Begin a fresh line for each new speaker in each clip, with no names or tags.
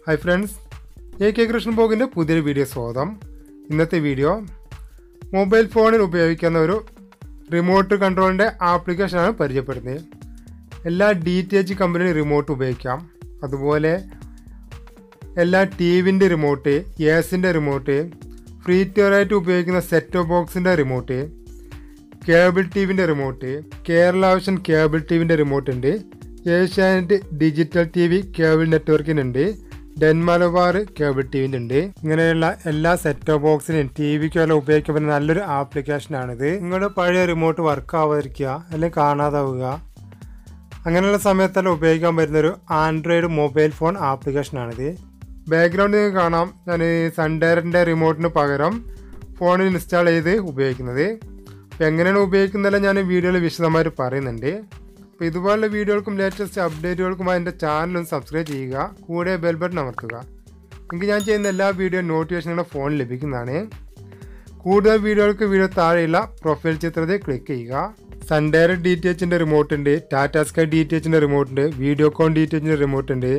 Hi friends, AK Krishnan Boginte പുതിയൊരു video സ്വാഗതം. ഇന്നത്തെ വീഡിയോ മൊബൈൽ ഫോണിൽ ഉപയോഗിക്കുന്ന ഒരു റിമോട്ട് കൺട്രോളിന്റെ ആപ്ലിക്കേഷനാണ് പരിചയപ്പെടുന്നത്. എല്ലാ DTH കമ്പനി റിമോട്ട് ഉപയോഗിക്കാം. അതുപോലെ എല്ലാ ടിവിന്റെ റിമോട്ട്, എസിന്റെ റിമോട്ട്, ഫ്രീ ടയറായിട്ട് ഉപയോഗിക്കുന്ന സെറ്റ് ടോപ്പ് ബോക്സിന്റെ remote, cable ടിവിന്റെ remote, Kerala vision cable ടിവിന്റെ remote ഉണ്ട്, Asianet digital TV cable നെറ്റ്വർക്കിനുണ്ട്, ഡെൻമലബാർ cable ടിവിൻ്റെ ഉണ്ട്. ഇങ്ങനെയുള്ള എല്ലാ സെറ്റ് ടോപ്പ് ബോക്സിനും TVക്കെല്ലാം ഉപയോഗിക്കാൻ പറ്റുന്ന നല്ലൊരു ആപ്ലിക്കേഷനാണിത്. നിങ്ങളുടെ പഴയ റിമോട്ട് വർക്ക് ആവാതിരിക്കുക അല്ലെങ്കിൽ കാണാതാവുക, അങ്ങനെയുള്ള സമയത്തെല്ലാം ഉപയോഗിക്കാൻ പറ്റുന്നൊരു ആൻഡ്രോയിഡ് മൊബൈൽ ഫോൺ ആപ്ലിക്കേഷനാണിത്. ബാക്ക്ഗ്രൗണ്ടിൽ നിങ്ങൾക്ക് കാണാം, ഞാൻ സൺഡയറിൻ്റെ റിമോട്ടിന് പകരം ഫോണിൽ ഇൻസ്റ്റാൾ ചെയ്ത് ഉപയോഗിക്കുന്നത്. അപ്പോൾ എങ്ങനെയാണ് ഉപയോഗിക്കുന്നതെല്ലാം ഞാൻ വീഡിയോയിൽ വിശദമായിട്ട് പറയുന്നുണ്ട്. അപ്പോൾ ഇതുപോലുള്ള വീഡിയോകൾക്കും ലേറ്റസ്റ്റ് അപ്ഡേറ്റുകൾക്കുമായി എൻ്റെ ചാനലൊന്ന് സബ്സ്ക്രൈബ് ചെയ്യുക, കൂടെ ബെൽ ബട്ടൺ അമർത്തുക. എനിക്ക് ഞാൻ ചെയ്യുന്ന എല്ലാ വീഡിയോ നോട്ടിഫിക്കേഷനുകളും ഫോണിൽ ലഭിക്കുന്നതാണ്. കൂടുതൽ വീഡിയോകൾക്ക് വീഡിയോ താഴെയുള്ള പ്രൊഫൈൽ ചിത്രത്തിൽ ക്ലിക്ക് ചെയ്യുക. സൺഡയർ DTHൻ്റെ റിമോട്ട് ഉണ്ട്, ടാറ്റാ സ്കൈ DTHൻ്റെ റിമോട്ട് ഉണ്ട്, വീഡിയോകോൺ DTHൻ്റെ റിമോട്ട് ഉണ്ട്,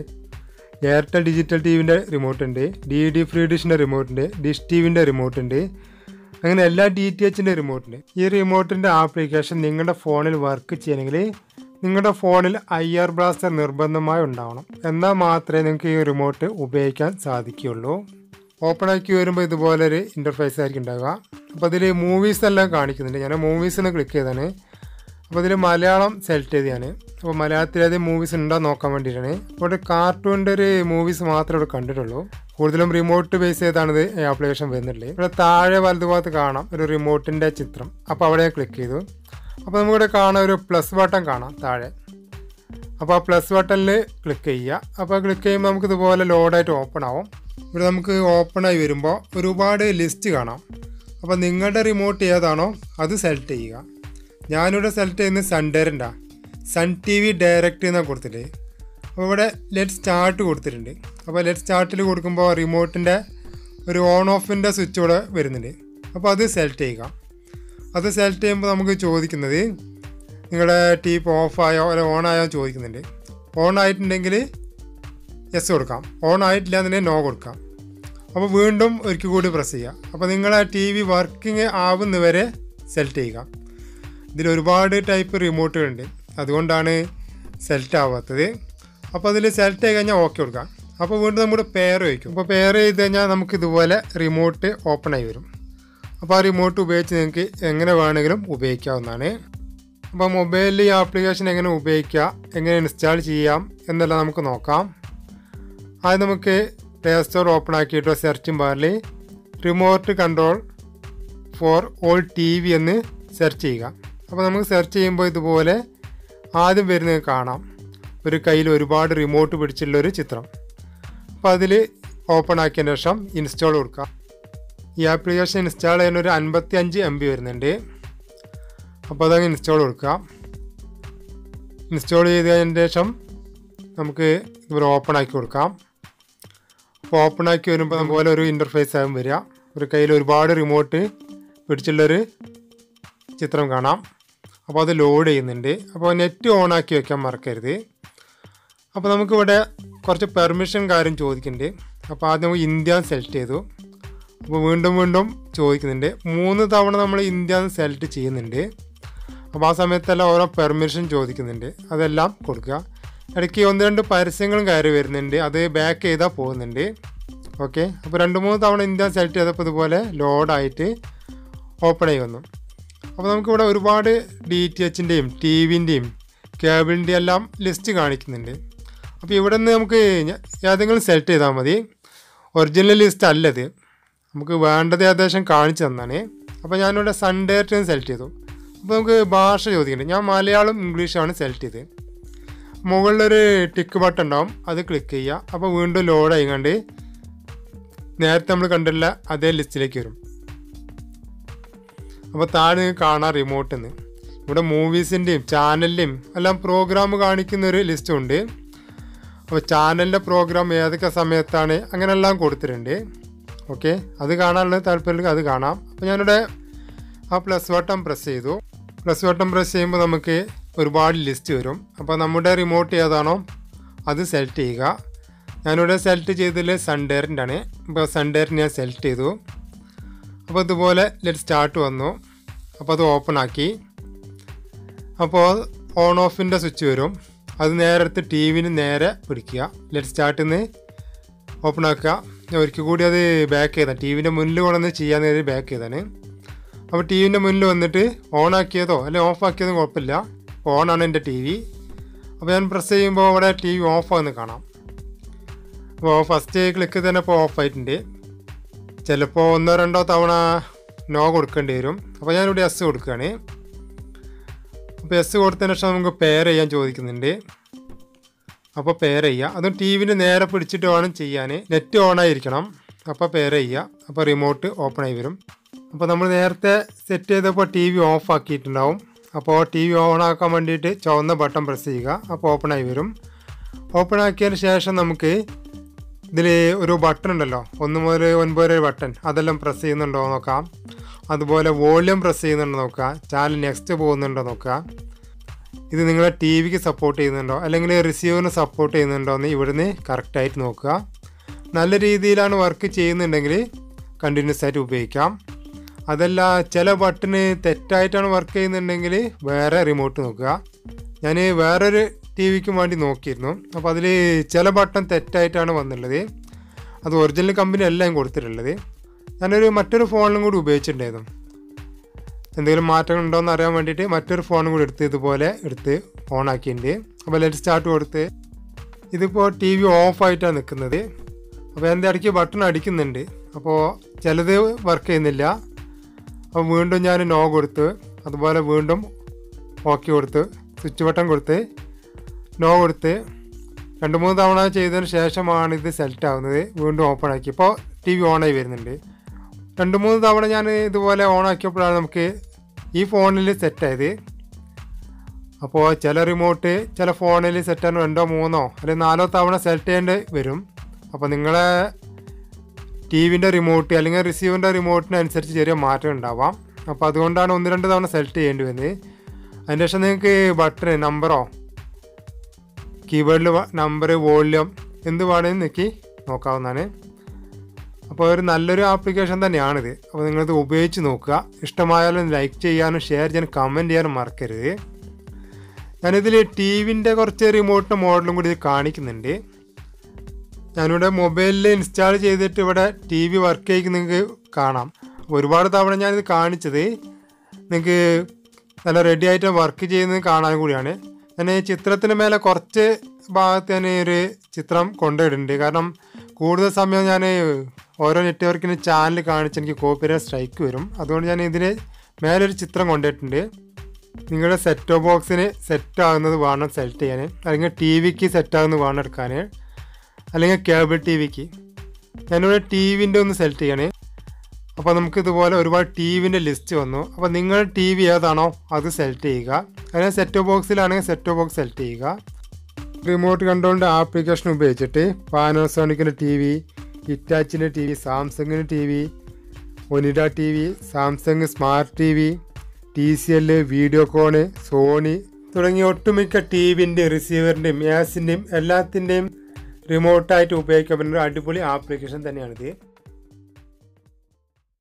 എയർടെൽ ഡിജിറ്റൽ TVൻ്റെ റിമോട്ട് ഉണ്ട്, DD ഫ്രീ ഡിഷിൻ്റെ റിമോട്ട് ഉണ്ട്, ഡിഷ് TVൻ്റെ റിമോട്ട് ഉണ്ട്. അങ്ങനെ എല്ലാ DTHൻ്റെ റിമോട്ട് ഉണ്ട്. ഈ റിമോട്ടിൻ്റെ ആപ്ലിക്കേഷൻ നിങ്ങളുടെ ഫോണിൽ വർക്ക് ചെയ്യണമെങ്കിൽ നിങ്ങളുടെ ഫോണിൽ IR ബ്ലാസ്റ്റർ നിർബന്ധമായി ഉണ്ടാവണം. എന്നാൽ മാത്രമേ നിങ്ങൾക്ക് ഈ റിമോട്ട് ഉപയോഗിക്കാൻ സാധിക്കുകയുള്ളൂ. ഓപ്പൺ ആക്കി വരുമ്പോൾ ഇതുപോലൊരു ഇൻ്റർഫേസ് ആയിരിക്കും ഉണ്ടാവുക. അപ്പോൾ അതിൽ മൂവീസ് എല്ലാം കാണിക്കുന്നുണ്ട്. ഞാൻ മൂവീസിന് ക്ലിക്ക് ചെയ്താണ്. അപ്പോൾ ഇതിൽ മലയാളം സെലക്ട് ചെയ്ത് ഞാൻ. അപ്പോൾ മലയാളത്തിൽ ഏതെങ്കിലും മൂവീസ് ഉണ്ടോ നോക്കാൻ വേണ്ടിയിട്ടാണ്. അപ്പോൾ കാർട്ടൂണിൻ്റെ ഒരു മൂവീസ് മാത്രമേ ഇവിടെ കണ്ടിട്ടുള്ളൂ. കൂടുതലും റിമോട്ട് ബേസ് ചെയ്താണിത് ഈ ആപ്ലിക്കേഷൻ വരുന്നുള്ളത്. ഇവിടെ താഴെ വലതുഭാഗത്ത് കാണാം ഒരു റിമോട്ടിൻ്റെ ചിത്രം. അപ്പോൾ അവിടെ ക്ലിക്ക് ചെയ്തു. അപ്പോൾ നമുക്കിവിടെ കാണാം ഒരു പ്ലസ് ബട്ടൺ കാണാം താഴെ. അപ്പോൾ ആ പ്ലസ് ബട്ടണിൽ ക്ലിക്ക് ചെയ്യുക. അപ്പോൾ ക്ലിക്ക് ചെയ്യുമ്പോൾ നമുക്ക് ഇതുപോലെ ലോഡായിട്ട് ഓപ്പൺ ആവും. ഇവിടെ നമുക്ക് ഓപ്പണായി വരുമ്പോൾ ഒരുപാട് ലിസ്റ്റ് കാണാം. അപ്പോൾ നിങ്ങളുടെ റിമോട്ട് ഏതാണോ അത് സെലക്ട് ചെയ്യുക. ഞാനിവിടെ സെലക്ട് ചെയ്യുന്നത് സൺഡയറിൻ്റെ സൺ TV ഡയറക്റ്റ് എന്നാണ് കൊടുത്തിട്ട്. അപ്പോൾ ഇവിടെ ലെറ്റ് സ്റ്റാർട്ട് കൊടുത്തിട്ടുണ്ട്. അപ്പോൾ ലെറ്റ് സ്റ്റാർട്ടിൽ കൊടുക്കുമ്പോൾ റിമോട്ടിൻ്റെ ഒരു ഓൺ ഓഫിൻ്റെ സ്വിച്ച് ഇവിടെ വരുന്നുണ്ട്. അപ്പോൾ അത് സെലക്ട് ചെയ്യുക. അത് സെലക്ട് ചെയ്യുമ്പോൾ നമുക്ക് ചോദിക്കുന്നത് നിങ്ങളുടെ TV ഓഫായോ അല്ലെങ്കിൽ ഓൺ ആയോ ചോദിക്കുന്നുണ്ട്. ഓൺ ആയിട്ടുണ്ടെങ്കിൽ യെസ് കൊടുക്കാം, ഓൺ ആയിട്ടില്ല എന്നുണ്ടെങ്കിൽ നോ കൊടുക്കാം. അപ്പോൾ വീണ്ടും ഒരിക്കൽ കൂടി പ്രസ് ചെയ്യുക. അപ്പോൾ നിങ്ങളെ TV വർക്കിംഗ് ആവുന്നവരെ സെലക്ട് ചെയ്യുക. ഇതിൽ ഒരുപാട് ടൈപ്പ് റിമോട്ടുകളുണ്ട്, അതുകൊണ്ടാണ് സെലക്ട് ആവാത്തത്. അപ്പോൾ അതിൽ സെലക്ട് ചെയ്ത് കഴിഞ്ഞാൽ ഓക്കെ കൊടുക്കാം. അപ്പോൾ വീണ്ടും നമ്മുടെ പെയർ വയ്ക്കും. അപ്പോൾ പെയർ ചെയ്ത് കഴിഞ്ഞാൽ നമുക്ക് ഇതുപോലെ റിമോട്ട് ഓപ്പൺ ആയി വരും. അപ്പോൾ ആ റിമോട്ട് ഉപയോഗിച്ച് നിങ്ങൾക്ക് എങ്ങനെ വേണമെങ്കിലും ഉപയോഗിക്കാവുന്നതാണ്. അപ്പോൾ മൊബൈലിൽ ഈ ആപ്ലിക്കേഷൻ എങ്ങനെ ഉപയോഗിക്കുക, എങ്ങനെ ഇൻസ്റ്റാൾ ചെയ്യാം എന്നെല്ലാം നമുക്ക് നോക്കാം. ആദ്യം നമുക്ക് പ്ലേ സ്റ്റോർ ഓപ്പൺ ആക്കിയിട്ട് സെർച്ചിങ് ബാറിൽ remote control for all TV എന്ന് സെർച്ച് ചെയ്യുക. അപ്പോൾ നമുക്ക് സെർച്ച് ചെയ്യുമ്പോൾ ഇതുപോലെ ആദ്യം വരുന്നത് കാണാം, ഒരു കയ്യിൽ ഒരുപാട് റിമോട്ട് പിടിച്ചുള്ളൊരു ചിത്രം. അപ്പോൾ അതിൽ ഓപ്പൺ ആക്കിയതിന് ശേഷം ഇൻസ്റ്റാൾ കൊടുക്കുക. ഈ ആപ്ലിക്കേഷൻ ഇൻസ്റ്റാൾ ചെയ്യാൻ ഒരു 55 MB വരുന്നുണ്ട്. അപ്പോൾ അതങ്ങ് ഇൻസ്റ്റാൾ കൊടുക്കുക. ഇൻസ്റ്റാൾ ചെയ്തതിന് ശേഷം നമുക്ക് ഇതുപോലെ ഓപ്പൺ ആക്കി കൊടുക്കാം. അപ്പോൾ ഓപ്പൺ ആക്കി വരുമ്പോൾ അതുപോലെ ഒരു ഇൻ്റർഫേസ് ആകും വരിക. ഒരു കയ്യിൽ ഒരുപാട് റിമോട്ട് പിടിച്ചുള്ളൊരു ചിത്രം കാണാം. അപ്പോൾ അത് ലോഡ് ചെയ്യുന്നുണ്ട്. അപ്പോൾ നെറ്റ് ഓൺ ആക്കി വയ്ക്കാൻ മറക്കരുത്. അപ്പോൾ നമുക്കിവിടെ കുറച്ച് പെർമിഷൻ കാര്യം ചോദിക്കുന്നുണ്ട്. അപ്പോൾ ആദ്യം നമുക്ക് ഇന്ത്യ സെലക്ട് ചെയ്തു. അപ്പോൾ വീണ്ടും വീണ്ടും ചോദിക്കുന്നുണ്ട്. 3 തവണ നമ്മൾ ഇന്ത്യ സെലക്ട് ചെയ്യുന്നുണ്ട്. അപ്പോൾ ആ സമയത്തെല്ലാം ഓരോ പെർമിഷൻ ചോദിക്കുന്നുണ്ട്, അതെല്ലാം കൊടുക്കുക. ഇടയ്ക്ക് 1-2 പരസ്യങ്ങളും കയറി വരുന്നുണ്ട്, അത് ബാക്ക് ചെയ്താൽ പോകുന്നുണ്ട്. ഓക്കെ, അപ്പോൾ 2-3 തവണ ഇന്ത്യ സെലക്ട് ചെയ്തപ്പോൾ ഇതുപോലെ ലോഡായിട്ട് ഓപ്പൺ ആയി വന്നു. അപ്പോൾ നമുക്കിവിടെ ഒരുപാട് DTHൻ്റെയും TVൻ്റെയും കേബിളിൻ്റെയും എല്ലാം ലിസ്റ്റ് കാണിക്കുന്നുണ്ട്. അപ്പോൾ ഇവിടെ നിന്ന് നമുക്ക് ഏതെങ്കിലും സെലക്ട് ചെയ്താൽ മതി. ഒറിജിനൽ ലിസ്റ്റ് അല്ലത്, നമുക്ക് വേണ്ടത് ഏകദേശം കാണിച്ചു തന്നാണ്. അപ്പോൾ ഞാനിവിടെ സൺഡയറക്റ്റ് സെലക്ട് ചെയ്തു. അപ്പോൾ നമുക്ക് ഭാഷ ചോദിക്കുന്നുണ്ട്. ഞാൻ മലയാളം ഇംഗ്ലീഷാണ് സെലക്ട് ചെയ്തത്. മുകളിലൊരു ടിക്ക് ബട്ടൺ ഉണ്ടാവും, അത് ക്ലിക്ക് ചെയ്യുക. അപ്പോൾ വീണ്ടും ലോഡ് ആയിക്കൊണ്ട് നേരത്തെ നമ്മൾ കണ്ടില്ല അതേ ലിസ്റ്റിലേക്ക് വരും. അപ്പോൾ താഴെ നിങ്ങൾക്ക് കാണാം റിമോട്ടിൽ നിന്ന് ഇവിടെ മൂവീസിൻ്റെയും ചാനലിൻ്റെയും എല്ലാം പ്രോഗ്രാം കാണിക്കുന്നൊരു ലിസ്റ്റും ഉണ്ട്. അപ്പോൾ ചാനലിൻ്റെ പ്രോഗ്രാം ഏതൊക്കെ സമയത്താണ് അങ്ങനെയെല്ലാം കൊടുത്തിട്ടുണ്ട്. ഓക്കെ, അത് കാണാനുള്ള താല്പര്യം അത് കാണാം. അപ്പോൾ ഞാനിവിടെ ആ പ്ലസ് ബട്ടൺ പ്രസ് ചെയ്തു. പ്ലസ് ബട്ടൺ പ്രസ് ചെയ്യുമ്പോൾ നമുക്ക് ഒരുപാട് ലിസ്റ്റ് വരും. അപ്പോൾ നമ്മുടെ റിമോട്ട് ഏതാണോ അത് സെലക്ട് ചെയ്യുക. ഞാനിവിടെ സെലക്ട് ചെയ്തതിൽ സൺഡയറിൻ്റെ ആണ്. അപ്പോൾ സൺഡയറിന് ഞാൻ സെലക്ട് ചെയ്തു. അപ്പോൾ ഇതുപോലെ ലെറ്റ് സ്റ്റാർട്ട് വന്നു. അപ്പോൾ അത് ഓപ്പൺ ആക്കി. അപ്പോൾ ഓൺ ഓഫിൻ്റെ സ്വിച്ച് വരും. അത് നേരെ എടുത്ത് ടി വിന് നേരെ പിടിക്കുക. ലെറ്റ് സ്റ്റാർട്ടിൽ നിന്ന് ഓപ്പൺ ആക്കുക. ഞാൻ ഒരിക്കൽ കൂടി അത് ബാക്ക് ചെയ്താണ്. ടി വിൻ്റെ മുന്നിൽ കൊണ്ടുവന്ന് ചെയ്യാൻ നേരം ബാക്ക് ചെയ്താണ്. അപ്പോൾ ടി വിൻ്റെ മുന്നിൽ വന്നിട്ട് ഓൺ ആക്കിയതോ അല്ലെങ്കിൽ ഓഫ് ആക്കിയതോ കുഴപ്പമില്ല. ഓണാണ് എൻ്റെ ടി വി. അപ്പോൾ ഞാൻ പ്രസ് ചെയ്യുമ്പോൾ അവിടെ ടി വി ഓഫ് ആകുന്നത് കാണാം. അപ്പോൾ ഫസ്റ്റ് ക്ലിക്ക് തന്നെ ഇപ്പോൾ ഓഫ് ആയിട്ടുണ്ട്. ചിലപ്പോൾ 1-2 തവണ നോ കൊടുക്കേണ്ടി വരും. അപ്പോൾ ഞാനിവിടെ എസ് കൊടുക്കുകയാണ്. അപ്പോൾ എസ് കൊടുത്തതിന് ശേഷം നമുക്ക് പെയർ ചെയ്യാൻ ചോദിക്കുന്നുണ്ട്. അപ്പോൾ പെയർ ചെയ്യുക. അതും ടി വിന് നേരെ പിടിച്ചിട്ട് വേണം ചെയ്യാൻ. നെറ്റ് ഓൺ ആയിരിക്കണം. അപ്പോൾ പെയർ ചെയ്യുക. അപ്പോൾ റിമോട്ട് ഓപ്പൺ ആയി വരും. അപ്പോൾ നമ്മൾ നേരത്തെ സെറ്റ് ചെയ്തപ്പോൾ ടി വി ഓഫ് ആക്കിയിട്ടുണ്ടാവും. അപ്പോൾ ടി വി ഓൺ ആക്കാൻ വേണ്ടിയിട്ട് ചുവന്ന ബട്ടൺ പ്രസ് ചെയ്യുക. അപ്പോൾ ഓപ്പൺ ആയി വരും. ഓപ്പൺ ആക്കിയതിന് ശേഷം നമുക്ക് ഇതിൽ ഒരു ബട്ടൺ ഉണ്ടല്ലോ, 1 മുതൽ 9 വരെ ബട്ടൺ, അതെല്ലാം പ്രസ് ചെയ്യുന്നുണ്ടോ നോക്കാം. അതുപോലെ വോളിയം പ്രസ് ചെയ്യുന്നുണ്ടോ നോക്കുക. ചാനൽ നെക്സ്റ്റ് പോകുന്നുണ്ടോ നോക്കുക. ഇത് നിങ്ങളെ ടി വിക്ക് സപ്പോർട്ട് ചെയ്യുന്നുണ്ടോ അല്ലെങ്കിൽ റിസീവറിന് സപ്പോർട്ട് ചെയ്യുന്നുണ്ടോ എന്ന് ഇവിടുന്ന് കറക്റ്റായിട്ട് നോക്കുക. നല്ല രീതിയിലാണ് വർക്ക് ചെയ്യുന്നുണ്ടെങ്കിൽ കണ്ടിന്യൂസ് ആയിട്ട് ഉപയോഗിക്കാം. അതല്ല ചില ബട്ടണ് തെറ്റായിട്ടാണ് വർക്ക് ചെയ്യുന്നുണ്ടെങ്കിൽ വേറെ റിമോട്ട് നോക്കുക. ഞാൻ വേറൊരു ടി വിക്കും വേണ്ടി നോക്കിയിരുന്നു. അപ്പോൾ അതിൽ ചില ബട്ടൺ തെറ്റായിട്ടാണ് വന്നിട്ടുള്ളത്. അത് ഒറിജിനൽ കമ്പനി അല്ല ഞാൻ കൊടുത്തിട്ടുള്ളത്. ഞാനൊരു മറ്റൊരു ഫോണിലും കൂടി ഉപയോഗിച്ചിട്ടുണ്ടായിരുന്നു. എന്തെങ്കിലും മാറ്റങ്ങൾ ഉണ്ടോ എന്ന് അറിയാൻ വേണ്ടിയിട്ട് മറ്റൊരു ഫോണും കൂടി എടുത്ത് ഇതുപോലെ എടുത്ത് ഓൺ ആക്കിയിട്ടുണ്ട്. അപ്പോൾ ലെറ്റ് സ്റ്റാർട്ട് കൊടുത്ത് ഇതിപ്പോൾ ടി വി ഓഫായിട്ടാണ് നിൽക്കുന്നത്. അപ്പോൾ എൻ്റെ ഇടയ്ക്ക് ബട്ടൺ അടിക്കുന്നുണ്ട്. അപ്പോൾ ചിലത് വർക്ക് ചെയ്യുന്നില്ല. അപ്പോൾ വീണ്ടും ഞാൻ നോ കൊടുത്ത് അതുപോലെ വീണ്ടും ഓക്കെ കൊടുത്ത് സ്വിച്ച് ബട്ടൺ കൊടുത്ത് നോ കൊടുത്ത് 2-3 തവണ ചെയ്തതിന് ശേഷമാണ് ഇത് സെലക്ട് ആവുന്നത്. വീണ്ടും ഓപ്പൺ ആക്കി. ഇപ്പോൾ ടി വി ഓണായി വരുന്നുണ്ട്. 2-3 തവണ ഞാൻ ഇതുപോലെ ഓൺ ആക്കിയപ്പോഴാണ് നമുക്ക് ഈ ഫോണിൽ സെറ്റായത്. അപ്പോൾ ചില റിമോട്ട് ചില ഫോണിൽ സെറ്റാണ് 2-3 അല്ലെങ്കിൽ 4 തവണ സെലക്ട് ചെയ്യേണ്ടി വരും. അപ്പോൾ നിങ്ങളെ ടി വിൻ്റെ റിമോട്ട് അല്ലെങ്കിൽ റിസീവറിൻ്റെ റിമോട്ടിനനുസരിച്ച് ചെറിയ മാറ്റം ഉണ്ടാവാം. അപ്പോൾ അതുകൊണ്ടാണ് 1-2 തവണ സെലക്ട് ചെയ്യേണ്ടി വരുന്നത്. അതിന് ശേഷം നിങ്ങൾക്ക് ബട്ടൺ നമ്പറോ കീബോർഡിൽ നമ്പർ വോളിയം എന്ത് വേണമെന്ന് നോക്കി നോക്കാവുന്നതാണ്. അപ്പോൾ ഒരു നല്ലൊരു ആപ്ലിക്കേഷൻ തന്നെയാണിത്. അപ്പോൾ നിങ്ങളിത് ഉപയോഗിച്ച് നോക്കുക. ഇഷ്ടമായാലും ലൈക്ക് ചെയ്യാനും ഷെയർ ചെയ്യാനും കമൻറ്റ് ചെയ്യാനും മറക്കരുത്. ഞാനിതിൽ ടി വിൻ്റെ കുറച്ച് റിമോട്ടിൻ്റെ മോഡലും കൂടി ഇത് കാണിക്കുന്നുണ്ട്. ഞാനിവിടെ മൊബൈലിൽ ഇൻസ്റ്റാൾ ചെയ്തിട്ട് ഇവിടെ ടി വി വർക്ക് ചെയ്യിക്കുന്ന നിങ്ങൾക്ക് കാണാം. ഒരുപാട് തവണ ഞാനിത് കാണിച്ചത് നിങ്ങൾക്ക് നല്ല റെഡി ആയിട്ട് വർക്ക് ചെയ്യുന്നത് കാണാൻ കൂടിയാണ്. ഞാൻ ഈ ചിത്രത്തിന് മേലെ കുറച്ച് ഭാഗത്ത് ഞാൻ ഒരു ചിത്രം കൊണ്ടുപോയിട്ടുണ്ട്. കാരണം കൂടുതൽ സമയം ഞാൻ ഓരോ നെറ്റ്വർക്കിന് ചാനൽ കാണിച്ച് എനിക്ക് കോപ്പിറൈറ്റ് സ്ട്രൈക്ക് വരും. അതുകൊണ്ട് ഞാൻ ഇതിന് മേലൊരു ചിത്രം കൊണ്ടുപോയിട്ടുണ്ട്. നിങ്ങളുടെ സെറ്റ് ബോക്സിന് സെറ്റ് ആകുന്നത് വേണം സെലക്ട് ചെയ്യാൻ, അല്ലെങ്കിൽ ടി വിക്ക് സെറ്റ് ആകുന്നത് വേണം എടുക്കാൻ, അല്ലെങ്കിൽ കേബിൾ ടി വിക്ക്. ഞാനിവിടെ ടി വിൻ്റെ ഒന്ന് സെലക്ട് ചെയ്യണേ. അപ്പോൾ നമുക്ക് ഇതുപോലെ ഒരുപാട് ടി വിൻ്റെ ലിസ്റ്റ് വന്നു. അപ്പോൾ നിങ്ങളുടെ ടി വി ഏതാണോ അത് സെലക്ട് ചെയ്യുക. അല്ലെങ്കിൽ സെറ്റ് ബോക്സിലാണെങ്കിൽ സെറ്റ് ബോക്സ് സെലക്ട് ചെയ്യുക. റിമോട്ട് കൺട്രോളിൻ്റെ ആപ്ലിക്കേഷൻ ഉപയോഗിച്ചിട്ട് പാനസോണിക്കിൻ്റെ ടി വി, ഹിറ്റാച്ചിൻ്റെ ടി വി, സാംസങ്ങിൻ്റെ T V, Onida T V, Samsung smart T V, TCL, വീഡിയോകോണ്, സോണി തുടങ്ങിയ ഒട്ടുമിക്ക ടി വിൻ്റെയും റിസീവറിൻ്റെയും ഗ്യാസിൻ്റെയും എല്ലാത്തിൻ്റെയും റിമോട്ടായിട്ട് ഉപയോഗിക്കാൻ പറ്റുന്ന ഒരു അടിപൊളി ആപ്ലിക്കേഷൻ തന്നെയാണിത്.